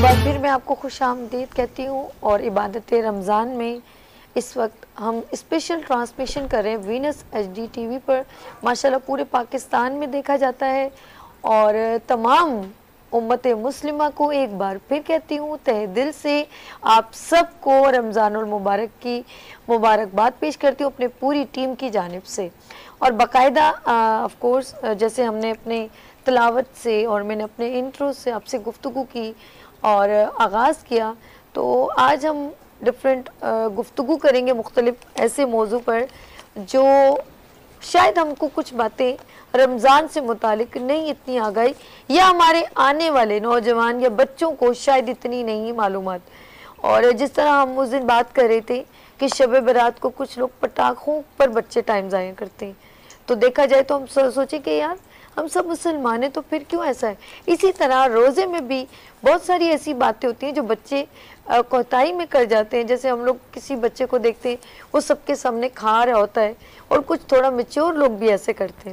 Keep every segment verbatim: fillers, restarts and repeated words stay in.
بار پھر میں آپ کو خوش آمدید کہتی ہوں اور عبادت رمضان میں اس وقت ہم اسپیشل ٹرانسمیشن کر رہے ہیں Venus H D T V پر، ماشاءاللہ پورے پاکستان میں دیکھا جاتا ہے، اور تمام امت مسلمہ کو ایک بار پھر کہتی ہوں تہ دل سے آپ سب کو رمضان المبارک کی مبارکباد پیش کرتی ہوں اپنے پوری ٹیم کی جانب سے، اور باقاعدہ آف کورس جیسے ہم نے اپنے تلاوت سے اور میں نے اپنے انٹرو سے آپ سے گفتگو کی اور آغاز کیا، تو آج ہم ڈفرینٹ گفتگو کریں گے مختلف ایسے موضوع پر جو شاید ہم کو کچھ باتیں رمضان سے متعلق نہیں اتنی آگاہی، یا ہمارے آنے والے نوجوان یا بچوں کو شاید اتنی نہیں معلومات۔ اور جس طرح ہم اس دن بات کر رہے تھے کہ شب برات کو کچھ لوگ پٹاخوں پر بچے ٹائم ضائع کرتے ہیں، تو دیکھا جائے تو ہم سوچیں کہ یار ہم سب مسلمان ہیں تو پھر کیوں ایسا ہے۔ اسی طرح روزے میں بھی بہت ساری ایسی باتیں ہوتی ہیں جو بچے کوتاہی میں کر جاتے ہیں، جیسے ہم لوگ کسی بچے کو دیکھتے ہیں وہ سب کے سامنے کھا رہا ہوتا ہے، اور کچھ تھوڑا میچور لوگ بھی ایسے کرتے ہیں۔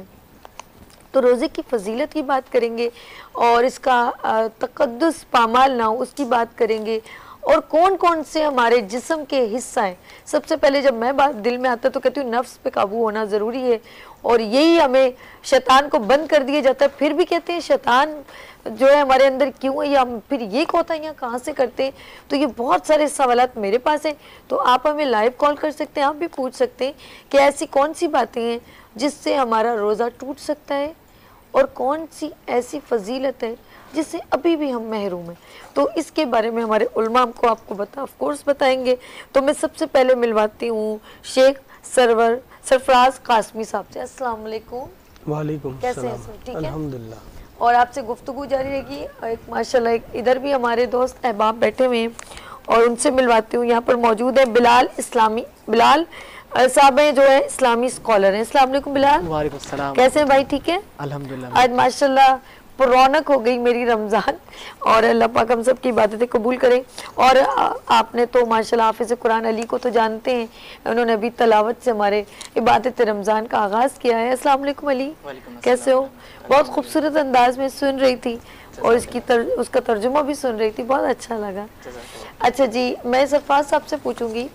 تو روزے کی فضیلت کی بات کریں گے اور اس کا تقدس پامال نہ ہو اس کی بات کریں گے، اور کون کون سے ہمارے جسم کے حصہ ہیں۔ سب سے پہلے جب میں بات دل میں آتا تو کہتی ہوں نفس پہ قابو ہونا ضروری ہے، اور یہی ہمیں شیطان کو بند کر دیا جاتا ہے۔ پھر بھی کہتے ہیں شیطان جو ہے ہمارے اندر کیوں ہے، یا ہم پھر یہ کوتاہیاں کہاں سے کرتے ہیں۔ تو یہ بہت سارے سوالات میرے پاس ہیں، تو آپ ہمیں لائیو کال کر سکتے ہیں، آپ بھی پوچھ سکتے ہیں کہ ایسی کون سی باتیں ہیں جس سے ہمارا روزہ ٹوٹ سکتا ہے، اور کون سی ایسی فضیلت ہے جس سے ابھی بھی ہم محروم ہیں۔ تو اس کے بارے میں ہمارے علماء کو آپ کو بتا آف کورس بتائیں گے۔ تو میں سب سے پہلے ملواتی ہوں شیخ سرور سرفراز قاسمی صاحب سے۔ السلام علیکم۔ وعلیکم السلام۔ کیسے ہیں سر؟ ٹھیک ہے الحمدللہ۔ اور آپ سے گفتگو جاری رہے گی۔ ایک ماشاءاللہ ایک ادھر بھی ہمارے دوست احباب بیٹھے ہوئے ہیں اور ان سے ملواتی ہوں۔ یہاں پر موجود ہے بلال اسلامی بلال صاحب ہیں جو ہے اسلامی اسکالر ہیں۔ السلام علیکم بلال۔ وعلیکم السلام۔ کیسے ہیں بھائی؟ ٹھیک ہے الحمدللہ۔ آج ماشاءاللہ رونق ہو گئی میری رمضان، اور اللہ پاک ہم سب کی عبادتیں قبول کریں۔ اور آپ نے تو ماشاءاللہ حافظ قرآن علی کو تو جانتے ہیں، انہوں نے ابھی تلاوت سے ہمارے عبادت رمضان کا آغاز کیا ہے۔ السلام علیکم علی، کیسے ہو؟ بہت خوبصورت انداز میں سن رہی تھی اور اس کی تر... اس کا ترجمہ بھی سن رہی تھی، بہت اچھا لگا۔ اچھا جی، میں سرفراز صاحب سے پوچھوں گی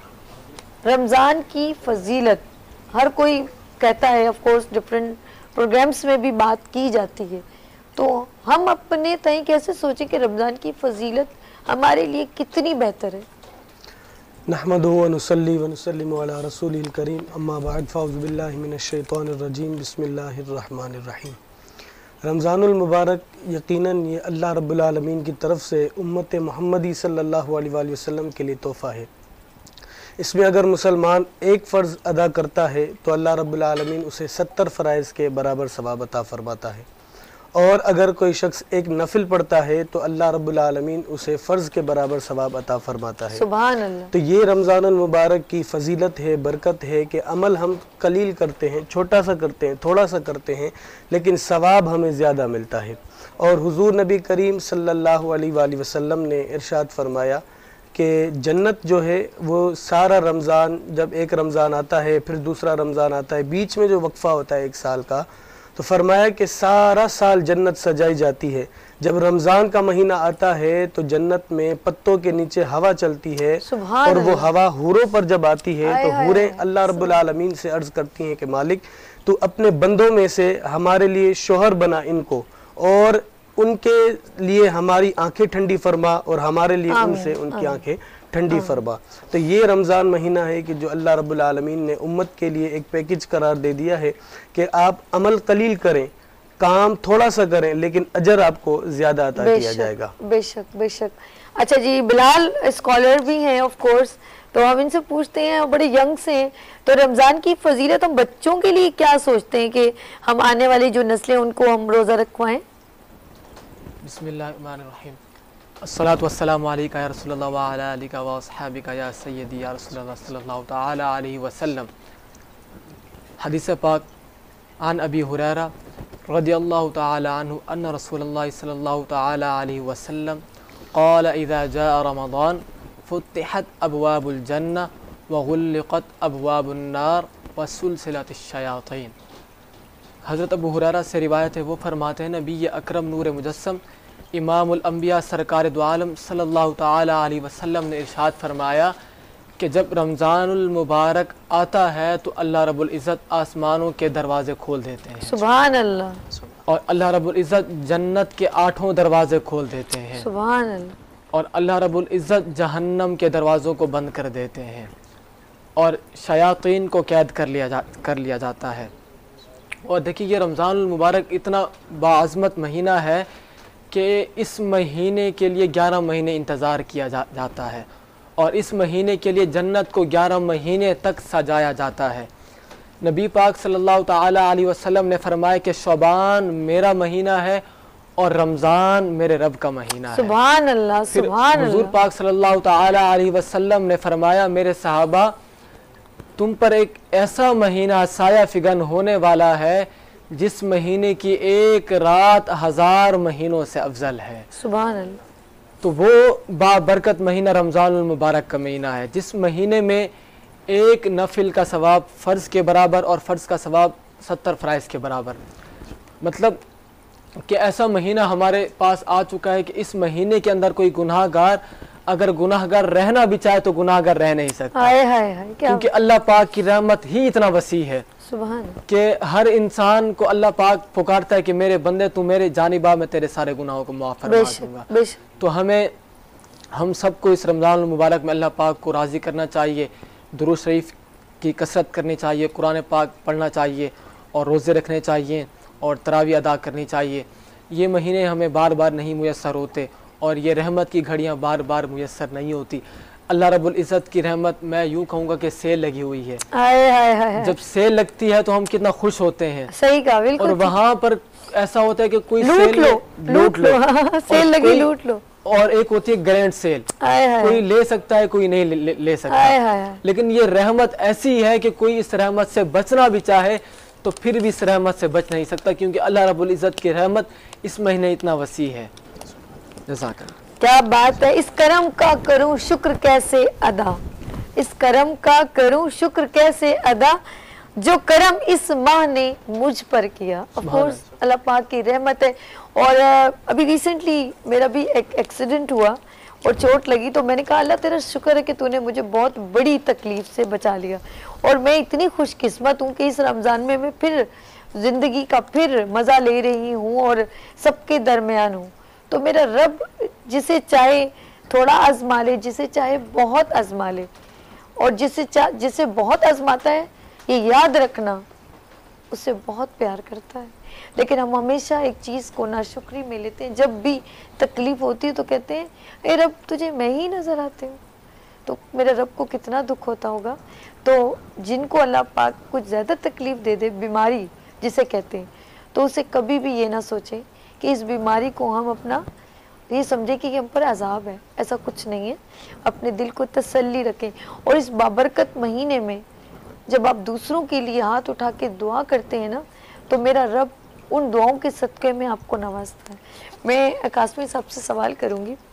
رمضان کی فضیلت ہر کوئی کہتا ہے، آف کورس ڈفرینٹ پروگرامز میں بھی بات کی جاتی ہے، تو ہم اپنے تئیں کیسے سوچیں کہ رمضان کی فضیلت ہمارے لیے کتنی بہتر ہے؟ نحمدہ و نصلی و نسلم علی رسولہ الکریم، اما بعد فاعوذ باللہ من الشیطان الرجیم، بسم اللہ الرحمن الرحیم۔ رمضان المبارک یقیناً یہ اللہ رب العالمین کی طرف سے امت محمدی صلی اللہ علیہ وآلہ وسلم کے لیے تحفہ ہے۔ اس میں اگر مسلمان ایک فرض ادا کرتا ہے تو اللہ رب العالمین اسے ستر فرائض کے برابر ثواب عطا فرماتا ہے، اور اگر کوئی شخص ایک نفل پڑھتا ہے تو اللہ رب العالمین اسے فرض کے برابر ثواب عطا فرماتا ہے۔ سبحان اللہ۔ تو یہ رمضان المبارک کی فضیلت ہے، برکت ہے کہ عمل ہم قلیل کرتے ہیں، چھوٹا سا کرتے ہیں، تھوڑا سا کرتے ہیں، لیکن ثواب ہمیں زیادہ ملتا ہے۔ اور حضور نبی کریم صلی اللہ علیہ وآلہ وسلم نے ارشاد فرمایا کہ جنت جو ہے وہ سارا رمضان، جب ایک رمضان آتا ہے پھر دوسرا رمضان آتا ہے، بیچ میں جو وقفہ ہوتا ہے ایک سال کا، تو فرمایا کہ سارا سال جنت سجائی جاتی ہے۔ جب رمضان کا مہینہ آتا ہے تو جنت میں پتوں کے نیچے ہوا چلتی ہے، اور وہ ہوا حوروں پر جب آتی ہے تو حوریں اللہ رب العالمین سے عرض کرتی ہیں کہ مالک تو اپنے بندوں میں سے ہمارے لیے شوہر بنا ان کو، اور ان کے لیے ہماری آنکھیں ٹھنڈی فرما، اور ہمارے لیے ان سے ان کی آنکھیں ٹھنڈی فرما۔ تو یہ رمضان مہینہ ہے کہ جو اللہ رب العالمین نے امت کے لیے ایک پیکج قرار دے دیا ہے کہ آپ عمل قلیل کریں، کام تھوڑا سا کریں، لیکن اجر آپ کو زیادہ عطا کیا جائے گا۔ بے شک بے شک۔ اچھا جی، بلال اسکالر بھی ہیں آف کورس، تو ہم ان سے پوچھتے ہیں، بڑے ینگ سے ہیں، تو رمضان کی فضیلت ہم بچوں کے لیے کیا سوچتے ہیں کہ ہم آنے والی جو نسلیں ان کو ہم روزہ رکھوائیں؟ بسم اللہ الرحمن الرحیم۔ الصلاۃ والسلام علیکہ یا رسول اللہ وعلی آلکہ واصحابکہ یا سیدی یا رسول اللہ صلی اللہ تعالی علیہ وسلم۔ حدیث پاک عن ابی ہریرہ رضی اللہ تعالی عنہ ان رسول اللہ صلی اللہ تعالی علیہ وسلم قال اذا جاء رمضان فتحت ابواب الجنہ وغلقت ابواب النار وسلسلت الشیاطین۔ حضرت ابو ہریرہ سے روایت ہے، وہ فرماتے ہیں نبی اکرم نور مجسم امام الانبیاء سرکار دو عالم صلی اللہ تعالی علیہ وسلم نے ارشاد فرمایا کہ جب رمضان المبارک آتا ہے تو اللہ رب العزت آسمانوں کے دروازے کھول دیتے ہیں، سبحان اللہ، اور اللہ رب العزت جنت کے آٹھوں دروازے کھول دیتے ہیں، سبحان اللہ، اور اللہ رب العزت جہنم کے دروازوں کو بند کر دیتے ہیں، اور شیاطین کو قید کر لیا جا کر لیا جاتا ہے۔ اور دیکھیے یہ رمضان المبارک اتنا باعظمت مہینہ ہے کہ اس مہینے کے لیے گیارہ مہینے انتظار کیا جا جاتا ہے، اور اس مہینے کے لیے جنت کو گیارہ مہینے تک سجایا جاتا ہے۔ نبی پاک صلی اللہ تعالی علیہ وسلم نے فرمایا کہ شعبان میرا مہینہ ہے اور رمضان میرے رب کا مہینہ ہے۔ سبحان اللہ، پھر سبحان حضور اللہ، پاک صلی اللہ تعالی علیہ وسلم نے فرمایا میرے صحابہ تم پر ایک ایسا مہینہ سایہ فگن ہونے والا ہے جس مہینے کی ایک رات ہزار مہینوں سے افضل ہے۔ سبحان اللہ، تو وہ بابرکت مہینہ رمضان المبارک کا مہینہ ہے جس مہینے میں ایک نفل کا ثواب فرض کے برابر اور فرض کا ثواب ستر فرائض کے برابر، مطلب کہ ایسا مہینہ ہمارے پاس آ چکا ہے کہ اس مہینے کے اندر کوئی گناہ گار اگر گناہ گار رہنا بھی چاہے تو گناہ گار رہ نہیں سکتا، ہائے ہائے ہائے، کیا کیونکہ اللہ پاک کی رحمت ہی اتنا وسیع ہے سبحان اللہ، کہ ہر انسان کو اللہ پاک پکارتا ہے کہ میرے بندے تو میرے جانب آ، میں تیرے سارے گناہوں کو معاف فرما بے دوں گا۔ شک بے شک، تو ہمیں ہم سب کو اس رمضان المبارک میں اللہ پاک کو راضی کرنا چاہیے، درود شریف کی کثرت کرنی چاہیے، قرآن پاک پڑھنا چاہیے، اور روزے رکھنے چاہیے، اور تراویح ادا کرنی چاہیے۔ یہ مہینے ہمیں بار بار نہیں میسر ہوتے، اور یہ رحمت کی گھڑیاں بار بار میسر نہیں ہوتی۔ اللہ رب العزت کی رحمت میں یوں کہوں گا کہ سیل لگی ہوئی ہے، ہائے ہائے ہائے، جب سیل لگتی ہے تو ہم کتنا خوش ہوتے ہیں، صحیح کہا، اور بالکل، وہاں پر ایسا ہوتا ہے کہ کوئی لوٹ سیل لو، لوٹ لو، سیل لگی کوئی- لوٹ لو، اور ایک ہوتی ہے گرینڈ سیل، ہائے ہائے، کوئی لے سکتا ہے کوئی نہیں لے- لے سکتا، ہائے ہائے ہائے، لیکن یہ رحمت ایسی ہے کہ کوئی اس رحمت سے بچنا بھی چاہے تو پھر بھی اس رحمت سے بچ نہیں سکتا، کیونکہ اللہ رب العزت کی رحمت اس مہینے اتنا وسیع ہے۔ جزاک اللہ۔ کیا بات ہے، اس کرم کا کروں شکر کیسے ادا، اس کرم کا کروں شکر کیسے ادا، جو کرم اس ماہ نے مجھ پر کیا۔ آف کورس اللہ پاک کی رحمت ہے۔ اور ابھی ریسنٹلی میرا بھی ایک ایکسیڈنٹ ہوا اور چوٹ لگی، تو میں نے کہا اللہ تیرا شکر ہے کہ تو نے مجھے بہت بڑی تکلیف سے بچا لیا، اور میں اتنی خوش قسمت ہوں کہ اس رمضان میں میں پھر زندگی کا پھر مزہ لے رہی ہوں اور سب کے درمیان ہوں۔ تو میرا رب جسے چاہے تھوڑا آزما لے، جسے چاہے بہت آزما لے، اور جسے چاہ جسے بہت آزماتا ہے یہ یاد رکھنا اس سے بہت پیار کرتا ہے۔ لیکن ہم ہمیشہ ایک چیز کو ناشکری میں لیتے ہیں، جب بھی تکلیف ہوتی ہے تو کہتے ہیں اے رب تجھے میں ہی نظر آتے ہوں، تو میرے رب کو کتنا دکھ ہوتا ہوگا۔ تو جن کو اللہ پاک کچھ زیادہ تکلیف دے دے، بیماری جسے کہتے ہیں، تو اسے کبھی بھی یہ نہ سوچے کہ اس بیماری کو ہم اپنا یہ سمجھے کہ یہ ہم پر عذاب ہے، ایسا کچھ نہیں ہے۔ اپنے دل کو تسلی رکھیں، اور اس بابرکت مہینے میں جب آپ دوسروں کے لیے ہاتھ اٹھا کے دعا کرتے ہیں نا، تو میرا رب ان دعاؤں کے صدقے میں آپ کو نوازتا ہے۔ میں قاسمی صاحب سے سوال کروں گی،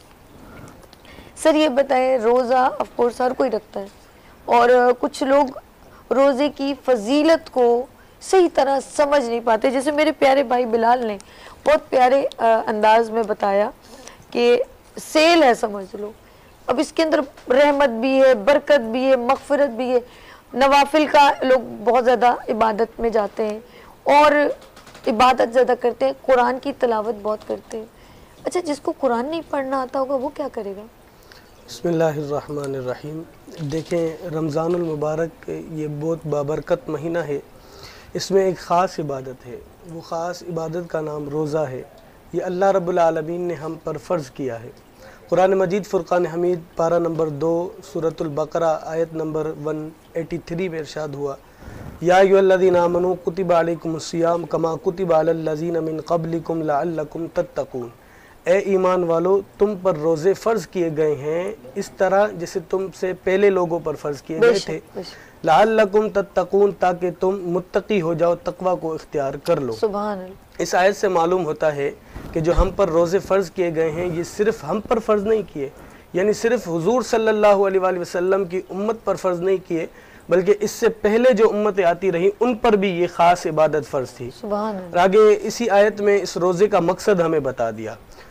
سر یہ بتائیں، روزہ آف کورس ہر کوئی رکھتا ہے، اور کچھ لوگ روزے کی فضیلت کو صحیح طرح سمجھ نہیں پاتے، جیسے میرے پیارے بھائی بلال نے بہت پیارے انداز میں بتایا کہ سیل ہے سمجھ لو، اب اس کے اندر رحمت بھی ہے، برکت بھی ہے، مغفرت بھی ہے، نوافل کا لوگ بہت زیادہ عبادت میں جاتے ہیں اور عبادت زیادہ کرتے ہیں، قرآن کی تلاوت بہت کرتے ہیں۔ اچھا جس کو قرآن نہیں پڑھنا آتا ہوگا وہ کیا کرے گا؟ بسم اللہ الرحمن الرحیم۔ دیکھیں رمضان المبارک یہ بہت بابرکت مہینہ ہے، اس میں ایک خاص عبادت ہے، وہ خاص عبادت کا نام روزہ ہے۔ یہ اللہ رب العالمین نے ہم پر فرض کیا ہے۔ قرآن مجید فرقان حمید پارہ نمبر دو سورۃ البقرہ آیت نمبر ایک سو تراسٹی میں ارشاد ہوا، یا ایھا الذین آمنوا کتب علیکم الصیام کما کتب علی الذین من قبلکم لعلکم تتقون۔ اے ایمان والو، تم پر روزے فرض کیے گئے ہیں اس طرح جیسے تم سے پہلے لوگوں پر فرض کیے گئے تھے، لعلکم تتقون، تاکہ تم متقی ہو جاؤ، تقوی کو اختیار کر لو۔ سبحان اللہ۔ اس آیت سے معلوم ہوتا ہے کہ جو ہم پر روزے فرض کیے گئے ہیں یہ صرف ہم پر فرض نہیں کیے، یعنی صرف حضور صلی اللہ علیہ وآلہ وسلم کی امت پر فرض نہیں کیے، بلکہ اس سے پہلے جو امتیں آتی رہیں ان پر بھی یہ خاص عبادت فرض تھی۔ سبحان اللہ۔ اور آگے اسی آیت میں اس روزے کا مقصد ہمیں بتا دیا۔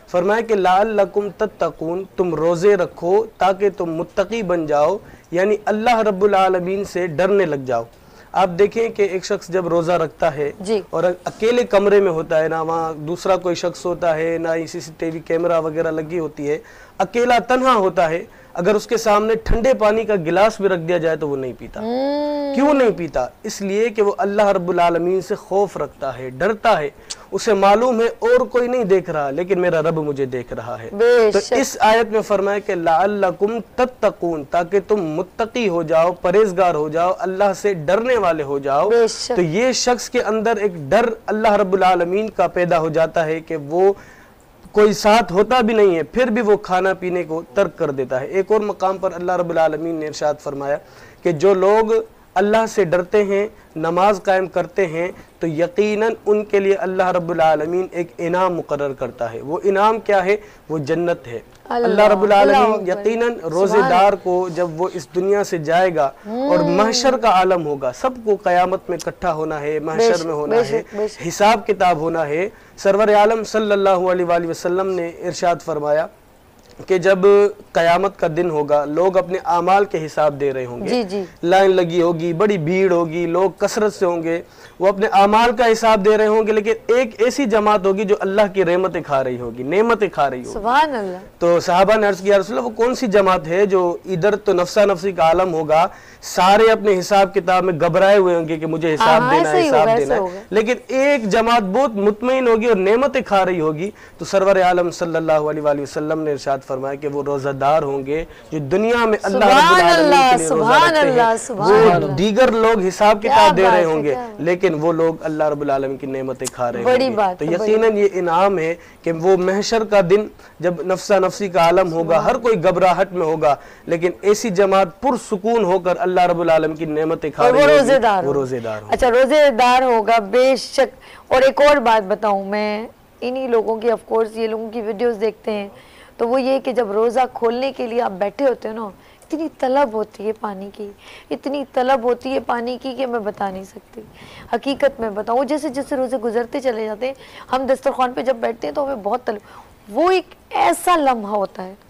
فرمایا کہ لعلکم تتقون، تم روزے رکھو تاکہ تم متقی بن جاؤ، یعنی اللہ رب العالمین سے ڈرنے لگ جاؤ۔ آپ دیکھیں کہ ایک شخص جب روزہ رکھتا ہے جی اور اکیلے کمرے میں ہوتا ہے، نہ وہاں دوسرا کوئی شخص ہوتا ہے، نہ ہی سی سی ٹی وی کیمرہ وغیرہ لگی ہوتی ہے، اکیلا تنہا ہوتا ہے، اگر اس کے سامنے ٹھنڈے پانی کا گلاس بھی رکھ دیا جائے تو وہ نہیں پیتا۔ کیوں نہیں پیتا؟ اس لیے کہ وہ اللہ رب العالمین سے خوف رکھتا ہے، ڈرتا ہے، اسے معلوم ہے اور کوئی نہیں دیکھ رہا لیکن میرا رب مجھے دیکھ رہا ہے۔ تو اس آیت میں فرمایا کہ لعلکم تتقون، تاکہ تم متقی ہو جاؤ، پرہیزگار ہو جاؤ، اللہ سے ڈرنے والے ہو جاؤ۔ تو یہ شخص کے اندر ایک ڈر اللہ رب العالمین کا پیدا ہو جاتا ہے کہ وہ کوئی ساتھ ہوتا بھی نہیں ہے پھر بھی وہ کھانا پینے کو ترک کر دیتا ہے۔ ایک اور مقام پر اللہ رب العالمین نے ارشاد فرمایا کہ جو لوگ اللہ سے ڈرتے ہیں، نماز قائم کرتے ہیں، تو یقیناً ان کے لیے اللہ رب العالمین ایک انعام مقرر کرتا ہے۔ وہ انعام کیا ہے؟ وہ جنت ہے۔ اللہ رب العالمین یقیناً روزے دار کو جب وہ اس دنیا سے جائے گا اور محشر کا عالم ہوگا، سب کو قیامت میں اکٹھا ہونا ہے، محشر میں ہونا ہے، حساب کتاب ہونا ہے۔ سرور عالم صلی اللہ علیہ وآلہ وسلم نے ارشاد فرمایا کہ جب قیامت کا دن ہوگا، لوگ اپنے اعمال کے حساب دے رہے ہوں گے، جی جی لائن لگی ہوگی، بڑی بھیڑ ہوگی، لوگ کثرت سے ہوں گے، وہ اپنے اعمال کا حساب دے رہے ہوں گے، لیکن ایک ایسی جماعت ہوگی جو اللہ کی رحمتیں کھا رہی ہوگی، نعمتیں کھا رہی ہوگی۔ سبحان اللہ۔ تو صحابہ نے عرض کیا یا رسول اللہ وہ کون سی جماعت ہے جو ادھر تو نفسا نفسی کا عالم ہوگا، سارے اپنے حساب کتاب میں گھبرائے ہوئے ہوں گے کہ مجھے حساب دینا ہے، حساب دینا ہے، لیکن ایک جماعت بہت مطمئن ہوگی اور نعمتیں کھا رہی ہوگی۔ تو سرور عالم صلی اللہ علیہ وآلہ وسلم نے ارشاد فرمایا کہ وہ روزہ دار ہوں گے جو دنیا میں اللہ رب العالمین کے لیے روزہ رکھتے ہیں، وہ دیگر لوگ حساب کتاب دے رہے ہوں گے لیکن وہ لوگ اللہ رب العالمین کی نعمتیں کھا رہے ہوں گے۔ تو یقیناً یہ انعام ہے کہ وہ محشر کا دن جب نفسا نفسی کا عالم ہوگا، ہر کوئی گھبراہٹ میں ہوگا، لیکن ایسی جماعت پرسکون ہو کر اللہ رب العالمین کی نعمتیں کھا رہی ہوگی، وہ روزے دار ہوگا۔ اچھا روزے دار ہوگا بے شک۔ اور ایک اور بات بتاؤں، میں انہی لوگوں کی آف کورس یہ لوگوں کی ویڈیوز دیکھتے ہیں تو وہ یہ کہ جب روزہ کھولنے کے لیے آپ بیٹھے ہوتے ہیں نا، اتنی طلب ہوتی ہے پانی کی، اتنی طلب ہوتی ہے پانی کی کہ میں بتا نہیں سکتی۔ حقیقت میں بتاؤں، جیسے جیسے روزے گزرتے چلے جاتے ہیں، ہم دسترخوان پہ جب بیٹھتے ہیں تو ہمیں بہت طلب، وہ ایک ایسا لمحہ ہوتا ہے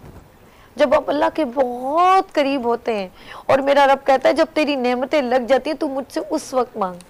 جب آپ اللہ کے بہت قریب ہوتے ہیں اور میرا رب کہتا ہے جب تیری نعمتیں لگ جاتی ہیں تو مجھ سے اس وقت مانگ،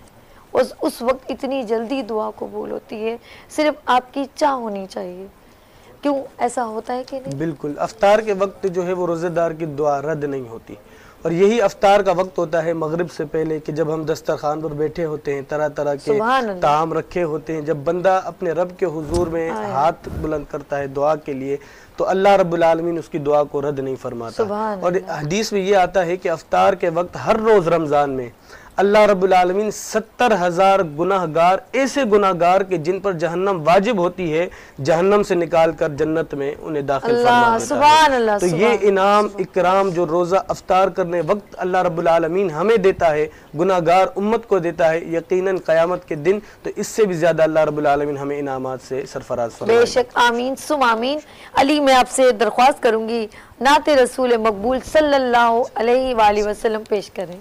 اس اس وقت اتنی جلدی دعا قبول ہوتی ہے، صرف آپ کی چاہ ہونی چاہیے۔ کیوں ایسا ہوتا ہے کہ نہیں؟ بالکل، افطار کے وقت جو ہے وہ روزے دار کی دعا رد نہیں ہوتی، اور یہی افطار کا وقت ہوتا ہے مغرب سے پہلے کہ جب ہم دسترخوان پر بیٹھے ہوتے ہیں، طرح طرح کے طعام رکھے ہوتے ہیں، جب بندہ اپنے رب کے حضور میں ہاتھ بلند کرتا ہے دعا کے لیے تو اللہ رب العالمین اس کی دعا کو رد نہیں فرماتا۔ اور حدیث میں یہ آتا ہے کہ افطار کے وقت ہر روز رمضان میں اللہ رب العالمین ستر ہزار گناہ گار، ایسے گناہ گار کہ جن پر جہنم واجب ہوتی ہے، جہنم سے نکال کر جنت میں انہیں داخل فرما دیتا ہے۔ تو یہ انعام اکرام جو روزہ افطار کرنے وقت اللہ رب العالمین ہمیں دیتا ہے، گناہ گار امت کو دیتا ہے، یقیناً قیامت کے دن تو اس سے بھی زیادہ اللہ رب العالمین ہمیں انعامات سے سرفراز فرمائے۔ بے شک، آمین سم آمین۔ علی میں آپ سے درخواست کروں گی نعت رسول مقبول صلی اللہ علیہ وآلہ وسلم پیش کریں۔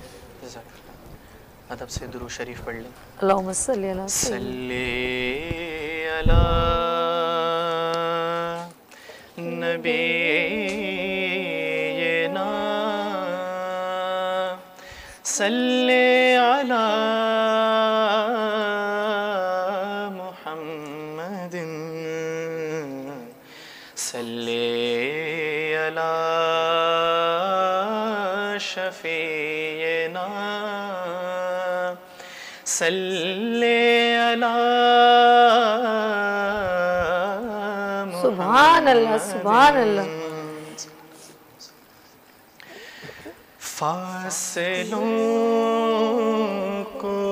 ادب سے درود شریف پڑھ لیں۔ اللہم صلی علی صلی علی نبینا صلی علی محمد صلی علی شفیعنا صلی علی سبحان اللہ سبحان اللہ۔ فاصلوں کو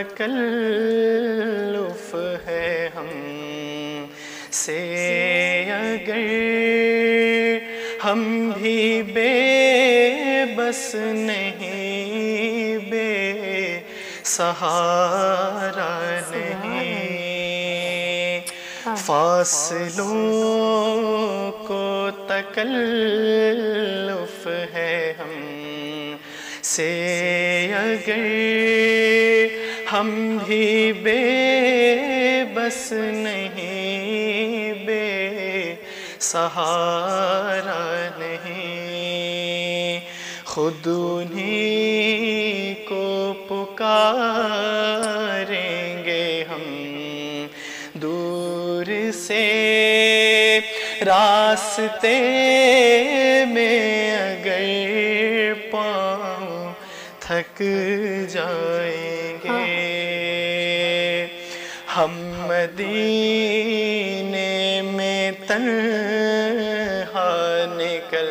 تکلف ہے ہم سے اگر ہم بھی بے بس نہیں، بے سہارا نہیں، فاصلوں کو تکلف ہے ہم سے اگر ہم بھی بے بس نہیں، بے سہارا نہیں، خود انہی کو پکاریں گے ہم، دور سے راستے میں اگر پاؤں تھک جائیں گے، ہم مدینے میں تنہا نکل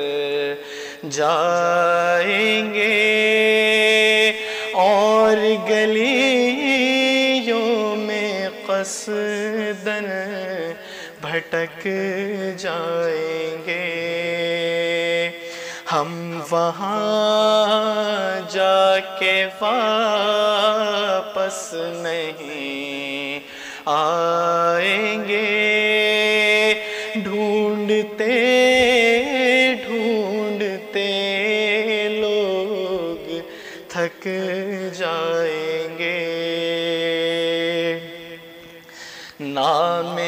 جائیں گے، اور گلیوں میں قصداً بھٹک جائیں گے، ہم وہاں جا کے واپس نہیں آئیں گے، ڈھونڈتے ڈھونڈتے لوگ تھک جائیں گے، نام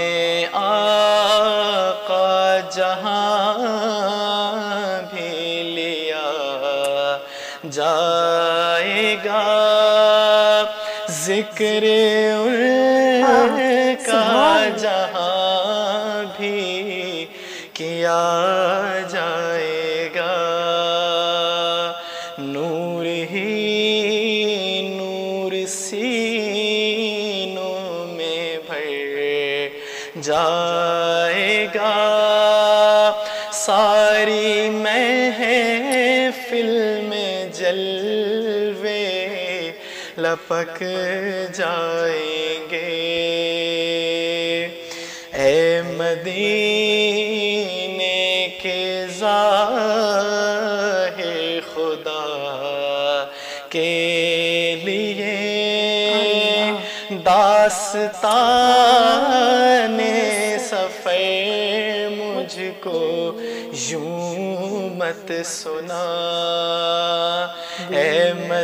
آقا جہاں بھی لیا جائے گا، ذکر ان کا جہاں بھی کیا جائے گا، نور ہی نور سینوں میں بھر جائے گا، ساری محفل میں جلوے لپک جائیں گے، اے مدینے کے ظاہر خدا کے لیے داستان سفر مجھ کو یوں مت سنا، اے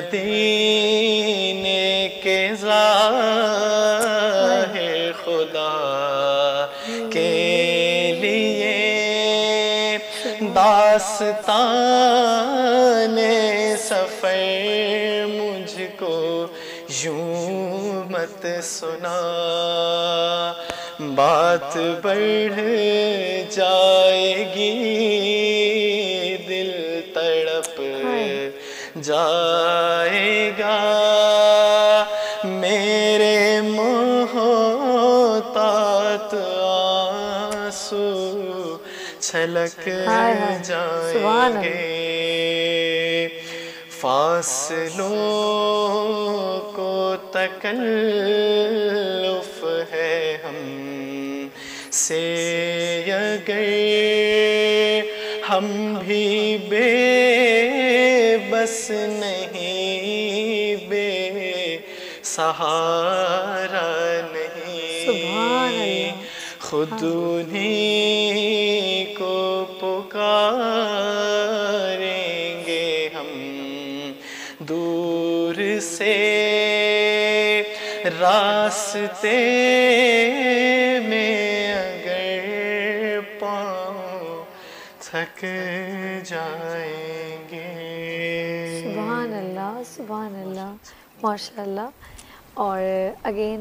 مدینے کے ظاہر خدا کے لیے داستان سفر مجھ کو یوں مت سنا، بات بڑھ جائے گی دل تڑپ جائے گا، میرے محتاط آنسو چھلک جائیں گے، فاصلوں کو تکلف ہے ہم سے اگر، ہم بھی بے بس نہیں، بے سہارا نہیں، خود انہی کو پکاریں گے ہم، دور سے راستے میں اگر پاؤں تھک جائیں گے۔ سبحان اللہ، سبحان اللہ، ماشاء اللہ۔ اور اگین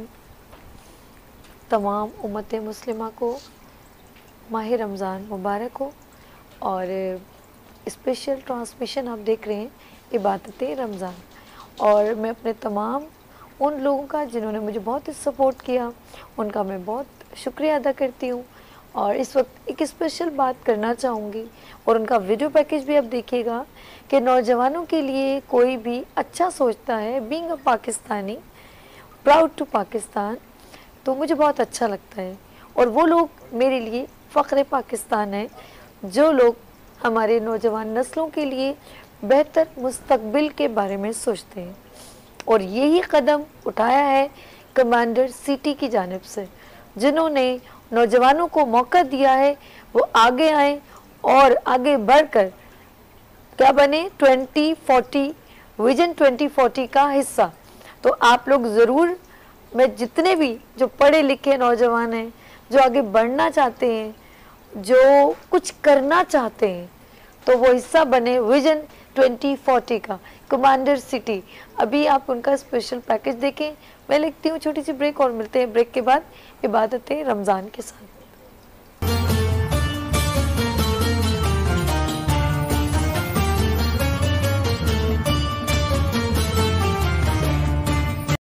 تمام امت مسلمہ کو ماہ رمضان مبارک ہو، اور اسپیشل ٹرانسمیشن آپ دیکھ رہے ہیں عبادت رمضان، اور میں اپنے تمام ان لوگوں کا جنہوں نے مجھے بہت سپورٹ کیا ان کا میں بہت شکریہ ادا کرتی ہوں، اور اس وقت ایک اسپیشل بات کرنا چاہوں گی، اور ان کا ویڈیو پیکیج بھی آپ دیکھیے گا کہ نوجوانوں کے لیے کوئی بھی اچھا سوچتا ہے، being a Pakistani proud to Pakistan, تو مجھے بہت اچھا لگتا ہے، اور وہ لوگ میرے لیے فخر پاکستان ہیں جو لوگ ہمارے نوجوان نسلوں کے لیے بہتر مستقبل کے بارے میں سوچتے ہیں، اور یہی قدم اٹھایا ہے کمانڈر سٹی کی جانب سے، جنہوں نے نوجوانوں کو موقع دیا ہے وہ آگے آئیں اور آگے بڑھ کر کیا بنے، twenty forty vision twenty forty کا حصہ۔ تو آپ لوگ ضرور، میں جتنے بھی جو پڑھے لکھے نوجوان ہیں جو آگے بڑھنا چاہتے ہیں जो कुछ करना चाहते हैं तो वो हिस्सा बने विजन ट्वेंटी फोर्टी का, कमांडर सिटी। अभी आप उनका स्पेशल पैकेज देखें। मैं लिखती हूँ छोटी सी ब्रेक और मिलते हैं ब्रेक के बाद इबादत रमज़ान के साथ।